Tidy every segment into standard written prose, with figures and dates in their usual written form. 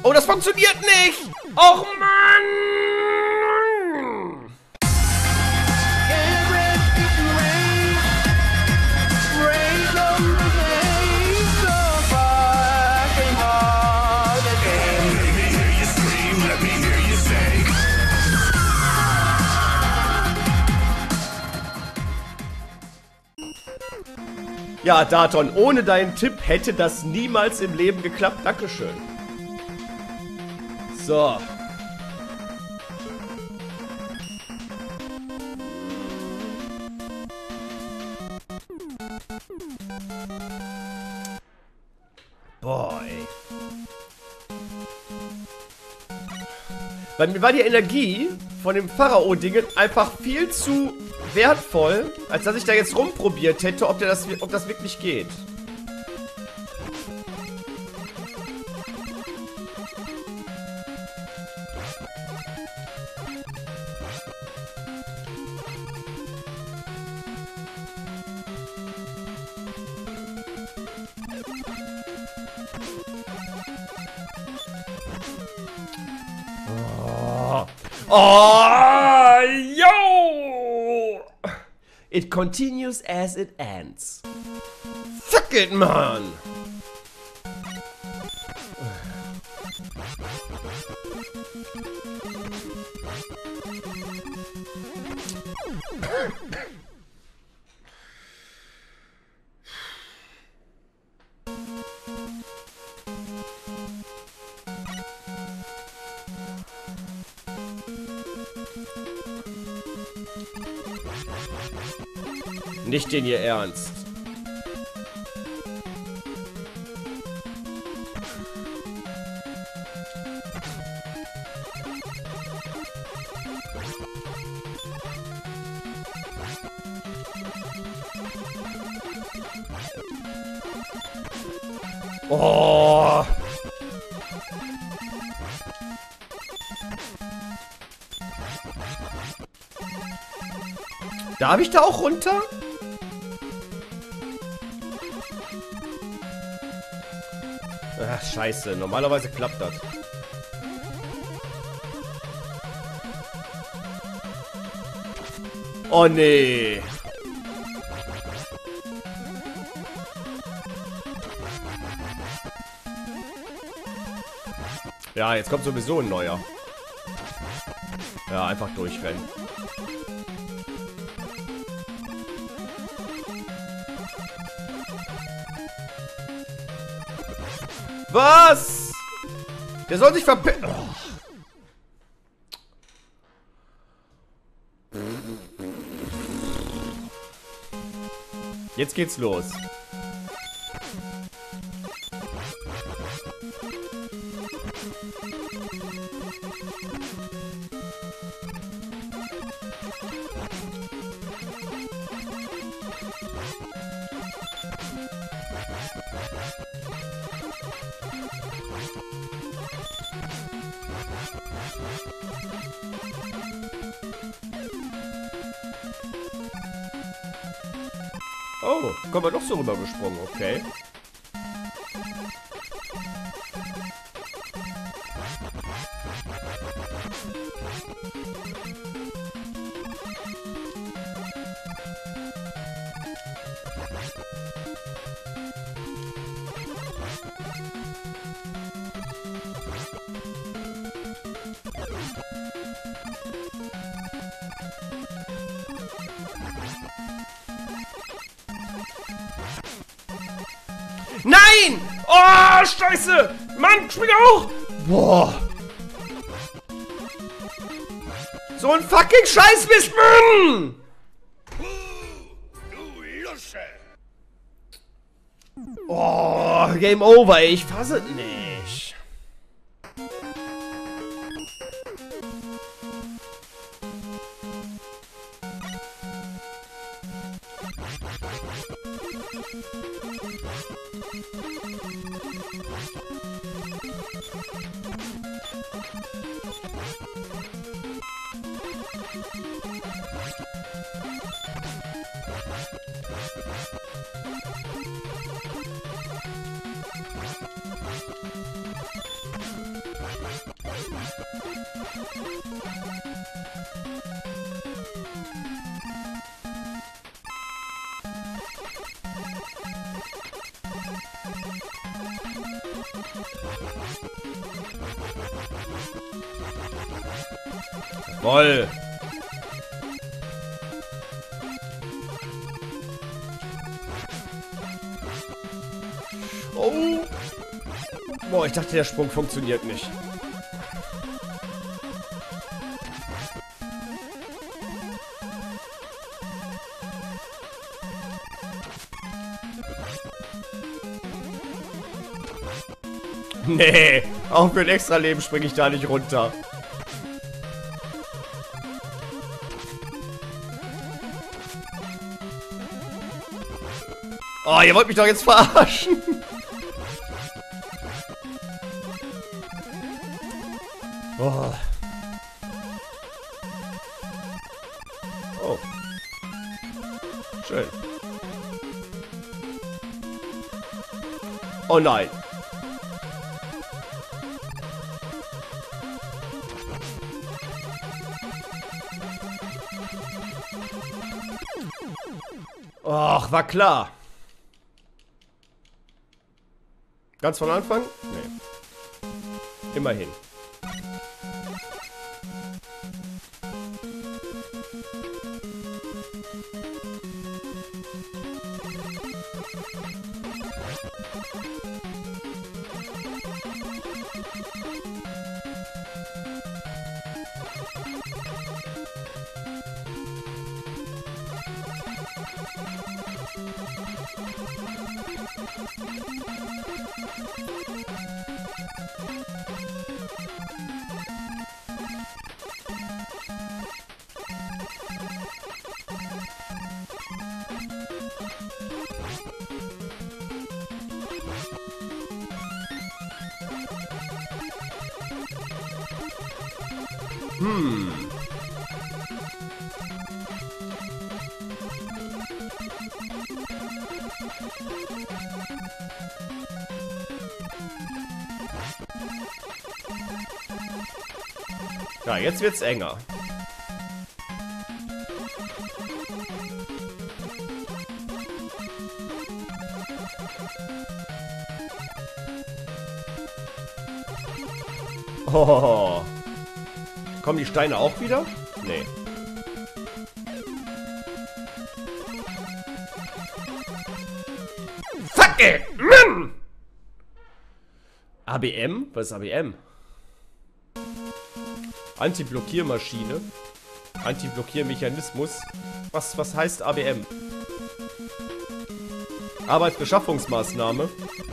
Oh, das funktioniert nicht! Och, Mann! Ja, Daton, ohne deinen Tipp hätte das niemals im Leben geklappt. Dankeschön. So. Boah, ey. Bei mir war die Energie von dem Pharao-Ding einfach viel zu wertvoll, als dass ich da jetzt rumprobiert hätte, ob das wirklich geht. Oh, yo! It continues as it ends. Fuck it, man! Nicht den ihr Ernst. Oh. Darf ich da auch runter? Ach, scheiße. Normalerweise klappt das. Oh, nee. Ja, jetzt kommt sowieso ein neuer. Ja, einfach durchrennen. Was? Der soll sich verpissen. Oh. Jetzt geht's los. Oh, kommen wir doch so rübergesprungen, okay. Nein! Oh, scheiße! Mann, spring auch! Boah! So ein fucking Scheißmist, Mann! Oh, Game Over, ey. Ich fasse es nicht. Jawoll. Oh. Boah, ich dachte, der Sprung funktioniert nicht. Nee, auch für ein extra Leben springe ich da nicht runter. Oh, ihr wollt mich doch jetzt verarschen. Oh. Oh. Schön. Oh nein. Och, war klar. Ganz von Anfang? Nee. Immerhin. Ja, jetzt wird's enger. Oh. Kommen die Steine auch wieder? Nee. Fuck it! Mann! ABM? Was ist ABM? Anti-Blockiermaschine. Anti-Blockiermechanismus. Was heißt ABM? Arbeitsbeschaffungsmaßnahme.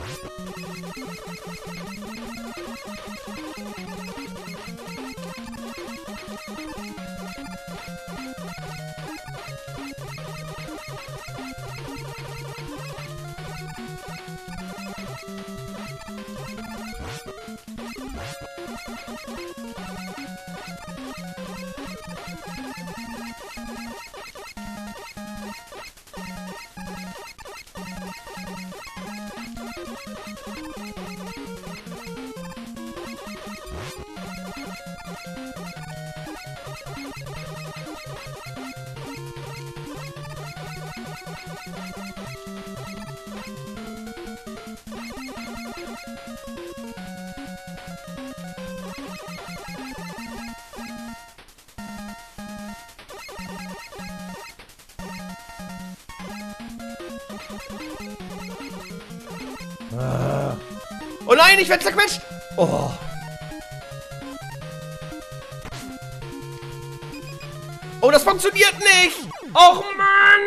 Oh nein, ich werde zerquetscht! Oh. Oh, das funktioniert nicht! Och Mann!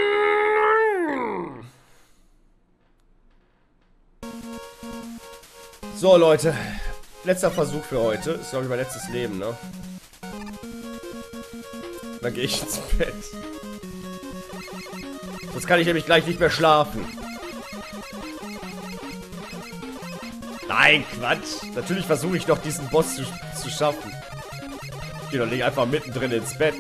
So, Leute. Letzter Versuch für heute. Ist, glaube ich, mein letztes Leben, ne? Dann gehe ich ins Bett. Sonst kann ich nämlich gleich nicht mehr schlafen. Nein, Quatsch. Natürlich versuche ich noch diesen Boss zu schaffen. Ich gehe doch nicht einfach mittendrin ins Bett.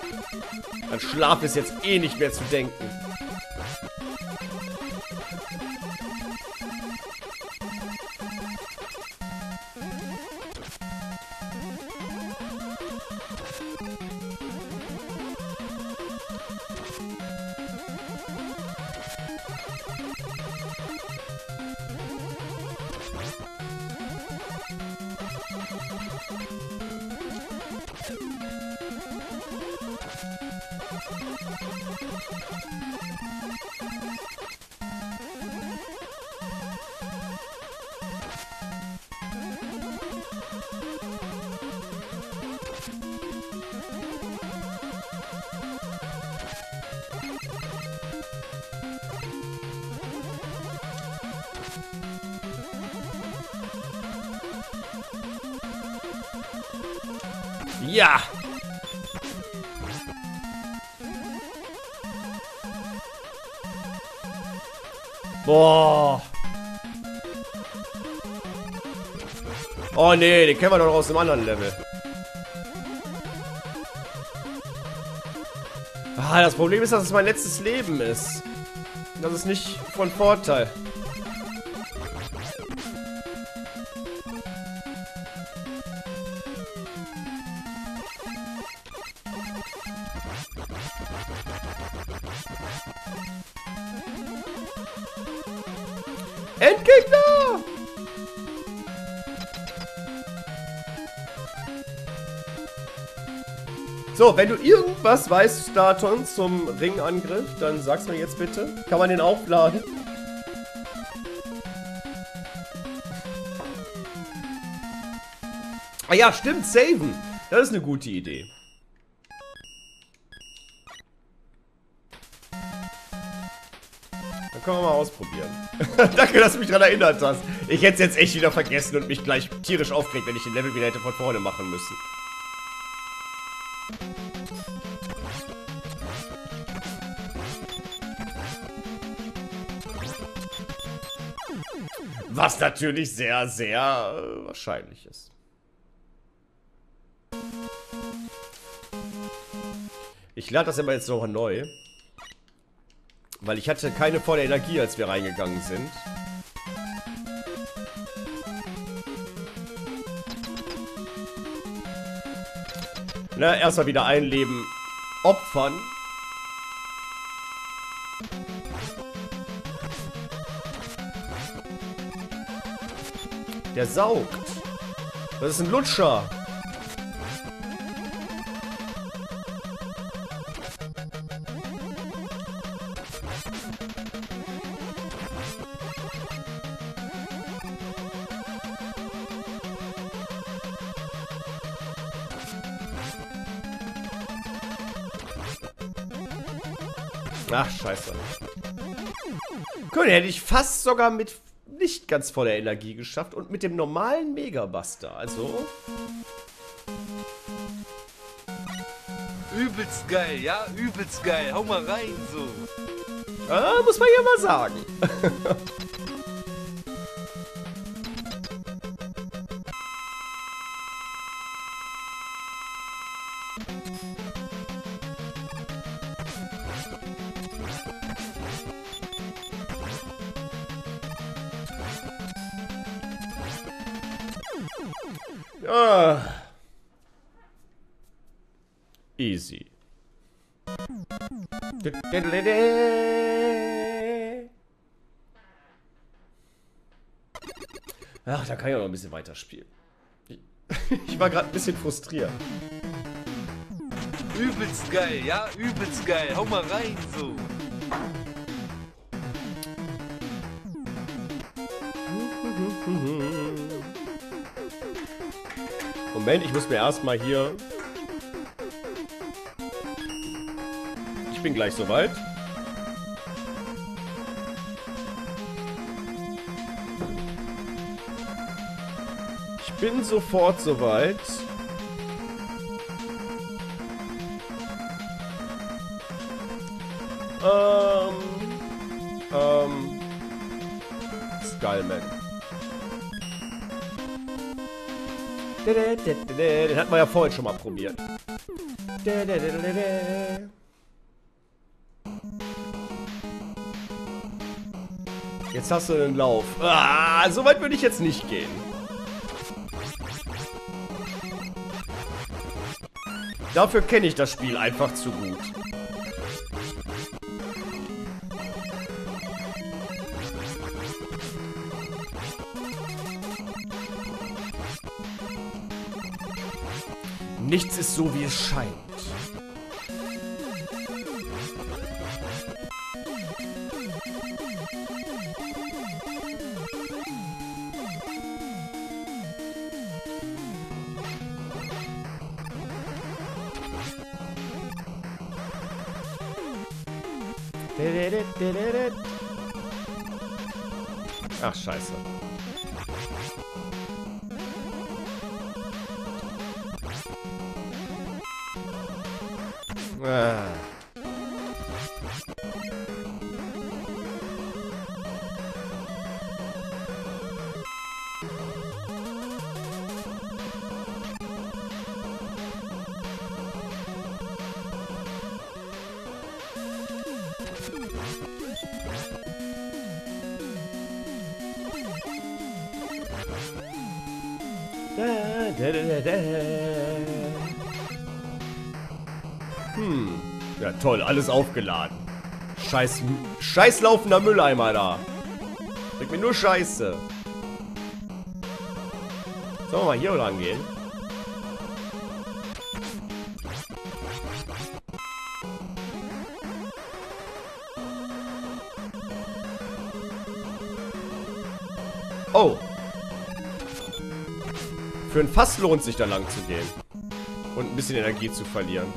An Schlaf ist jetzt eh nicht mehr zu denken. Ja! Boah! Oh nee, den kennen wir doch noch aus dem anderen Level. Ah, das Problem ist, dass es mein letztes Leben ist. Das ist nicht von Vorteil. Endgegner! So, wenn du irgendwas weißt, Staton, zum Ringangriff, dann sag's mir jetzt bitte. Kann man den aufladen? Ah ja, stimmt, saven. Das ist eine gute Idee. Dann können wir mal ausprobieren. Danke, dass du mich daran erinnert hast. Ich hätte es jetzt echt wieder vergessen und mich gleich tierisch aufgeregt, wenn ich den Level wieder hätte von vorne machen müssen. Was natürlich sehr, sehr wahrscheinlich ist. Ich lade das immer jetzt noch neu. Weil ich hatte keine volle Energie, als wir reingegangen sind. Na, erstmal wieder ein Leben opfern. Der saugt. Das ist ein Lutscher. Ach, scheiße. Cool, hätte ich fast sogar mit nicht ganz voller Energie geschafft und mit dem normalen Megabuster. Also. Übelst geil, ja? Übelst geil. Hau mal rein, so. Muss man ja mal sagen. Easy. Ach, da kann ich auch noch ein bisschen weiterspielen. Ich war gerade ein bisschen frustriert. Übelst geil, ja? Übelst geil. Hau mal rein, so. Moment, ich muss mir erstmal hier... Ich bin gleich soweit. Ich bin sofort soweit. Skullman. Den hatten wir ja vorhin schon mal probiert. Jetzt hast du einen Lauf. Ah, so weit würde ich jetzt nicht gehen. Dafür kenne ich das Spiel einfach zu gut. Nichts ist so, wie es scheint. Ach, scheiße. Ah. Ja toll, alles aufgeladen. Scheiß laufender Mülleimer da. Bringt mir nur Scheiße. Sollen wir mal hier lang gehen? Oh. Für ein Fass lohnt sich da lang zu gehen. Und ein bisschen Energie zu verlieren.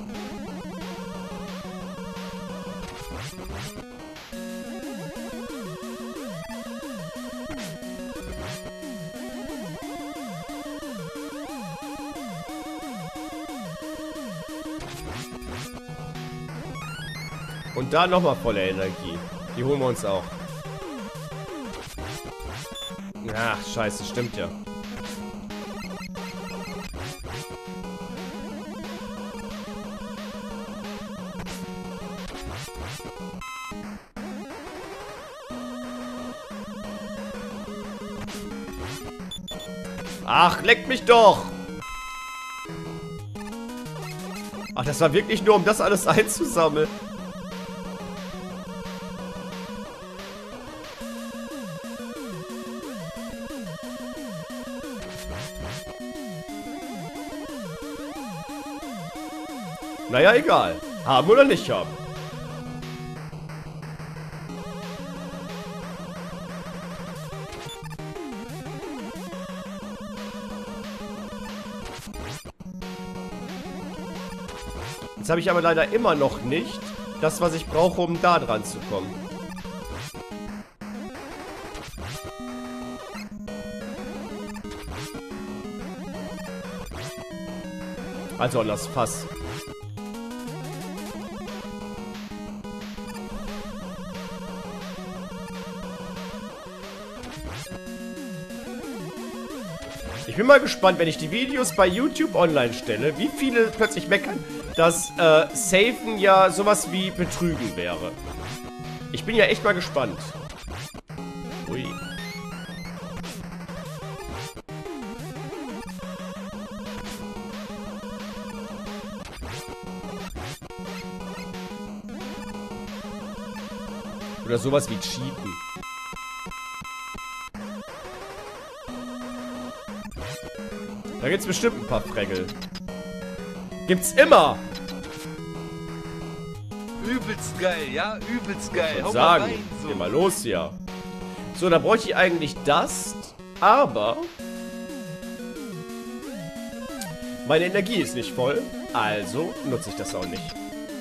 Und da nochmal volle Energie. Die holen wir uns auch. Ach, scheiße, stimmt ja. Ach, leck mich doch! Ach, das war wirklich nur, um das alles einzusammeln. Naja, egal. Haben oder nicht haben. Jetzt habe ich aber leider immer noch nicht das, was ich brauche, um da dran zu kommen. Also an das Fass. Ich bin mal gespannt, wenn ich die Videos bei YouTube online stelle, wie viele plötzlich meckern, dass Safen ja sowas wie Betrügen wäre. Ich bin ja echt mal gespannt. Ui. Oder sowas wie Cheaten. Da gibt's bestimmt ein paar Fregel. Gibt's immer! Übelst geil, ja? Übelst geil. Hau Sagen, mal rein, so. geh mal los hier. So, da bräuchte ich eigentlich das, aber meine Energie ist nicht voll, also nutze ich das auch nicht.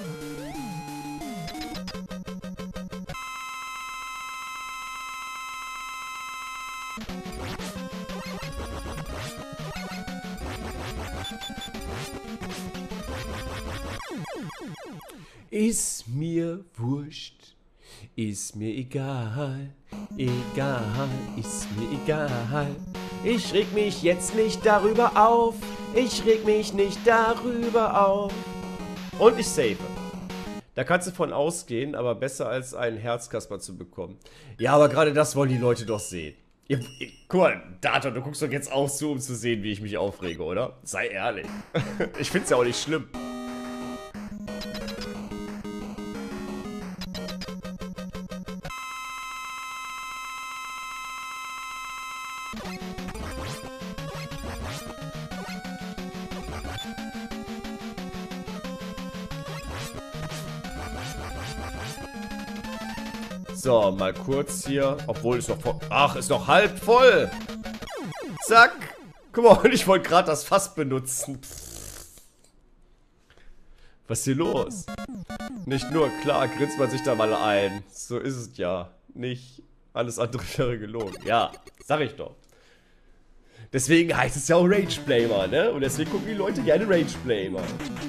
Ist mir wurscht, ist mir egal, egal, ist mir egal. Ich reg mich jetzt nicht darüber auf, ich reg mich nicht darüber auf. Und ich save. Da kannst du von ausgehen, aber besser als einen Herzkasper zu bekommen. Ja, aber gerade das wollen die Leute doch sehen. Guck mal, Data, du guckst doch jetzt auch zu, um zu sehen, wie ich mich aufrege, oder? Sei ehrlich. Ich find's ja auch nicht schlimm. So, mal kurz hier. Obwohl, ist noch voll. Ach, ist noch halb voll. Zack. Guck mal, ich wollte gerade das Fass benutzen. Was ist hier los? Nicht nur, klar, grinst man sich da mal ein. So ist es ja. Nicht alles andere wäre gelogen. Ja, sag ich doch. Deswegen heißt es ja auch Rage-Blamer, ne? Und deswegen gucken die Leute gerne Rage-Blamer.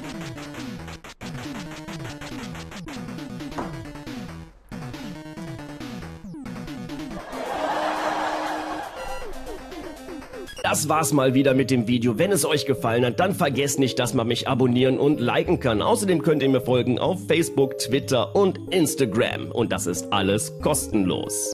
Das war's mal wieder mit dem Video. Wenn es euch gefallen hat, dann vergesst nicht, dass man mich abonnieren und liken kann. Außerdem könnt ihr mir folgen auf Facebook, Twitter und Instagram. Und das ist alles kostenlos.